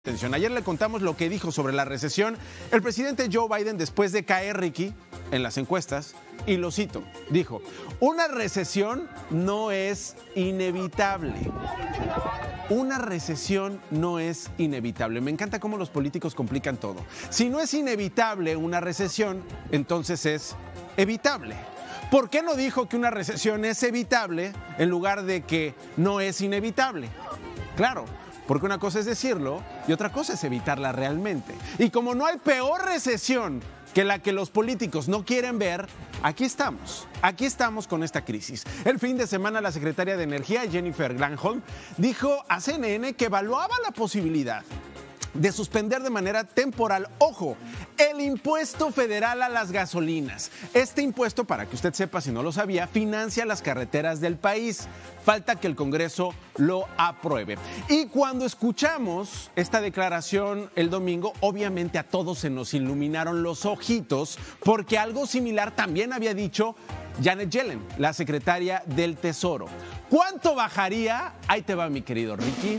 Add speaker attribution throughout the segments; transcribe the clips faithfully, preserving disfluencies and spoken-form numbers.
Speaker 1: Atención, ayer le contamos lo que dijo sobre la recesión el presidente Joe Biden después de caer, Ricky, en las encuestas, y lo cito, dijo, una recesión no es inevitable. Una recesión no es inevitable. Me encanta cómo los políticos complican todo. Si no es inevitable una recesión, entonces es evitable. ¿Por qué no dijo que una recesión es evitable en lugar de que no es inevitable? Claro, porque una cosa es decirlo y otra cosa es evitarla realmente. Y como no hay peor recesión que la que los políticos no quieren ver, aquí estamos, aquí estamos con esta crisis. El fin de semana la secretaria de Energía, Jennifer Granholm, dijo a C N N que evaluaba la posibilidad de suspender de manera temporal, ojo, el impuesto federal a las gasolinas. Este impuesto, para que usted sepa si no lo sabía, financia las carreteras del país. Falta que el Congreso lo apruebe. Y cuando escuchamos esta declaración el domingo, obviamente a todos se nos iluminaron los ojitos, porque algo similar también había dicho Janet Yellen, la secretaria del Tesoro. ¿Cuánto bajaría? Ahí te va, mi querido Ricky.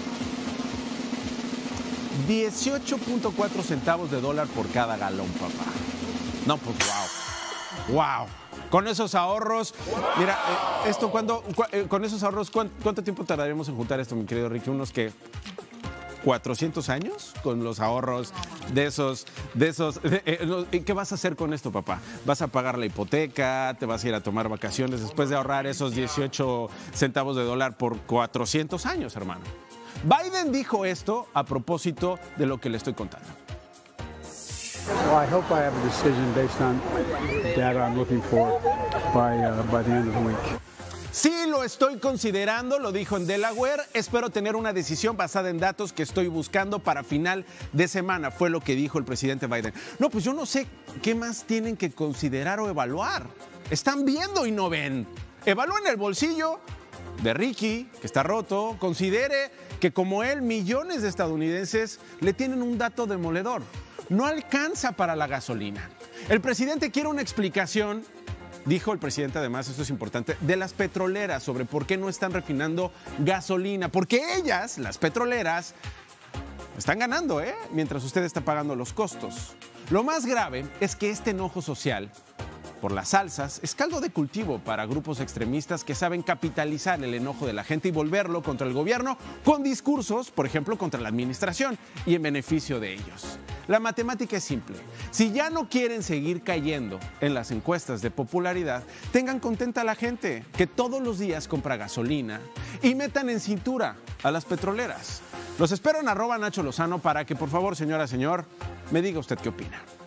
Speaker 1: dieciocho punto cuatro centavos de dólar por cada galón, papá. No, pues wow. Wow. Con esos ahorros, mira, eh, esto cuando, cu eh, con esos ahorros, ¿cuánto, ¿cuánto tiempo tardaríamos en juntar esto, mi querido Ricky? Unos que cuatrocientos años con los ahorros de esos, de esos. Eh, eh, ¿Qué vas a hacer con esto, papá? ¿Vas a pagar la hipoteca? ¿Te vas a ir a tomar vacaciones después de ahorrar esos dieciocho centavos de dólar por cuatrocientos años, hermano? Biden dijo esto a propósito de lo que le estoy contando.
Speaker 2: Well, I hope I have a decision based on data I'm looking for by, uh, by the end of the week.
Speaker 1: Sí, lo estoy considerando, lo dijo en Delaware. Espero tener una decisión basada en datos que estoy buscando para final de semana, fue lo que dijo el presidente Biden. No, pues yo no sé qué más tienen que considerar o evaluar. Están viendo y no ven. Evalúen el bolsillo de Ricky, que está roto. Considere que como él, millones de estadounidenses le tienen un dato demoledor. No alcanza para la gasolina. El presidente quiere una explicación, dijo el presidente además, esto es importante, de las petroleras sobre por qué no están refinando gasolina. Porque ellas, las petroleras, están ganando, ¿eh? Mientras usted está pagando los costos. Lo más grave es que este enojo social por las alzas es caldo de cultivo para grupos extremistas que saben capitalizar el enojo de la gente y volverlo contra el gobierno con discursos, por ejemplo, contra la administración y en beneficio de ellos. La matemática es simple. Si ya no quieren seguir cayendo en las encuestas de popularidad, tengan contenta a la gente que todos los días compra gasolina y metan en cintura a las petroleras. Los espero en arroba Nacho Lozano para que, por favor, señora, señor, me diga usted qué opina.